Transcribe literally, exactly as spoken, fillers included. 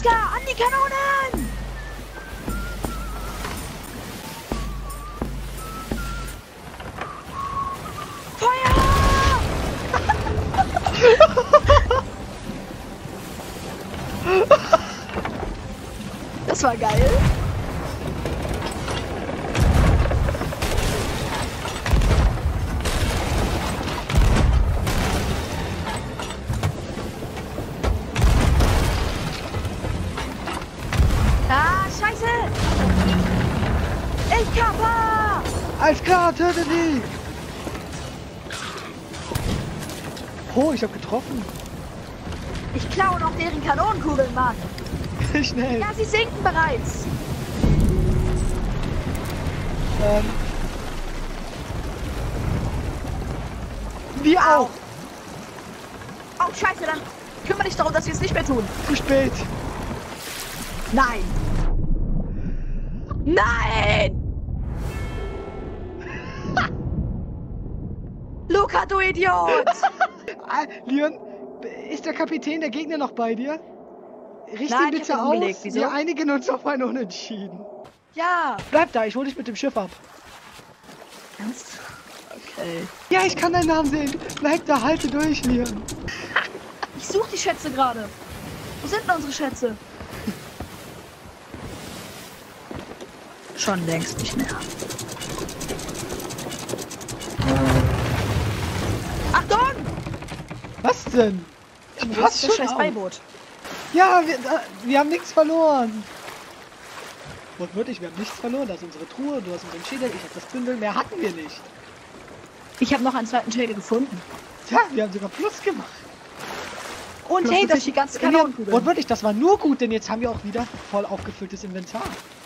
Oscar, an die Kanonen! Feuer! Das war geil. Ah, scheiße! Ich kappa! Alles klar, töte die! Oh, ich hab getroffen. Ich klaue noch deren Kanonenkugeln, Mann! Schnell. Ja, sie sinken bereits! Ähm. Wir Au. auch! Oh, scheiße, dann kümmere dich darum, dass wir es nicht mehr tun. Zu spät! Nein! Nein! Luca, du Idiot! Ah, Leon, ist der Kapitän der Gegner noch bei dir? Richt Nein, ihn ich bitte hab ihn aus. umgelegt. Wieso? Wir einigen uns auf ein Unentschieden. Ja! Bleib da, ich hol dich mit dem Schiff ab. Ernst? Okay. Ja, ich kann deinen Namen sehen. Bleib da, halte durch, Leon. Ich suche die Schätze gerade. Wo sind denn unsere Schätze? Schon längst nicht mehr. Achtung! Was denn? Was ist das scheiß auf. Beiboot? Ja, wir, da, wir haben nichts verloren. Wortwörtlich, wir haben nichts verloren. Das ist unsere Truhe, du hast unseren Schädel, ich hab das Bündel. Mehr hatten wir nicht. Ich habe noch einen zweiten Schädel gefunden. Tja, wir haben sogar Plus gemacht. Und Plus hey, das natürlich die ganzen Leon, Kanonenkugeln. Wortwörtlich, das war nur gut, denn jetzt haben wir auch wieder voll aufgefülltes Inventar.